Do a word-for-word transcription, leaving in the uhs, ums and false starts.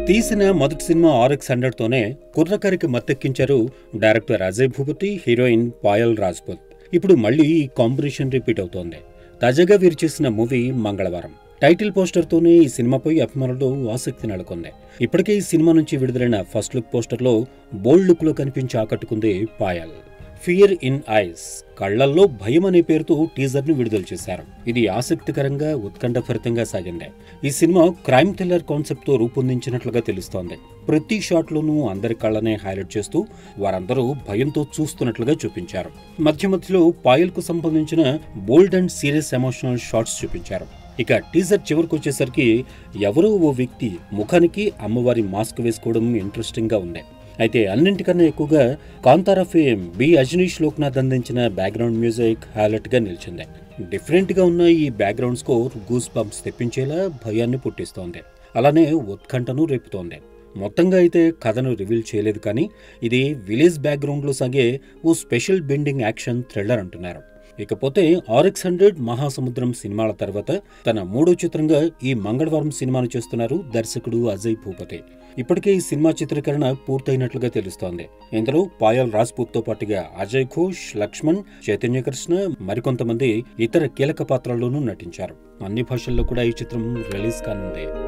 తీసిన మొదటి cinema RX hundred తోనే కుర్రకారికి మత్తెక్కించారు డైరెక్టర్ అజయ్ భూపతి, హీరోయిన్ పాయల్ రాజ్పుత్. ఇప్పుడు మళ్లీ ఈ కాంబినేషన్ రిపీట్ అవుతోంది. తాజాగా వీరు చేసిన మూవీ మంగళవారం. టైటిల్ పోస్టర్ తోనే ఈ సినిమాపై అభిమానులు ఆసక్తి నెలకొంది. ఇప్పటికే ఈ సినిమా నుంచి విడుదలైన ఫస్ట్ లుక్ పోస్టర్ లో బోల్డ్ లుక్ లో కనిపించి ఆకట్టుకుంది పాయల్. ఫియర్ ఇన్ ఐస్, కళ్లల్లో భయం అనే పేరుతో టీజర్ ను విడుదల చేశారు. ఇది ఆసక్తికరంగా, ఉత్కంఠభరితంగా సాగింది. ఈ సినిమా క్రైమ్ థ్రిల్లర్ కాన్సెప్ట్ తో రూపొందించినట్లుగా తెలుస్తోంది. ప్రతి షాట్ లోనూ అందరి కళ్ళనే హైలైట్ చేస్తూ వారందరూ భయంతో చూస్తున్నట్లుగా చూపించారు. మధ్య మధ్యలో పాయల్ కు సంబంధించిన bold and serious emotional shots చూపించారు. ఇక టీజర్ చివరికి వచ్చేసరికి ఎవరో ఓ వ్యక్తి ముఖానికి అమ్మవారి మాస్క్ వేసుకోవడం ఇంట్రెస్టింగ్ గా ఉంది. అయితే అన్నింటికన్నా ఎక్కువగా కాంతారా ఫేమ్ బి అజనీష్ లోక్నాథ్ అందించిన బ్యాక్గ్రౌండ్ మ్యూజిక్ హైలైట్ గా నిలిచింది. డిఫరెంట్ గా ఉన్న ఈ బ్యాక్గ్రౌండ్ స్కోర్ గూస్ బంప్స్ తెప్పించేలా భయాన్ని పుట్టిస్తోంది, అలానే ఉత్కంఠను రేపుతోంది. మొత్తంగా అయితే కథను రివీల్ చేయలేదు, కానీ ఇది విలేజ్ బ్యాక్గ్రౌండ్ లో సాగే ఓ స్పెషల్ బెండింగ్ యాక్షన్ థ్రిల్లర్ అంటున్నారు. ఇకపోతే ఆర్ఎక్స్ హండ్రెడ్, మహాసముద్రం సినిమాల తర్వాత తన మూడో చిత్రంగా ఈ మంగళవారం సినిమాను చేస్తున్నారు దర్శకుడు అజయ్ భూపతి. ఇప్పటికే ఈ సినిమా చిత్రీకరణ పూర్తయినట్లుగా తెలుస్తోంది. ఇందులో పాయల్ రాజ్పుత్ తో పాటుగా అజయ్ ఘోష్, లక్ష్మణ్, చైతన్య కృష్ణ, మరికొంతమంది ఇతర కీలక పాత్రల్లోనూ నటించారు. అన్ని భాషల్లో కూడా ఈ చిత్రం రిలీజ్ కానుంది.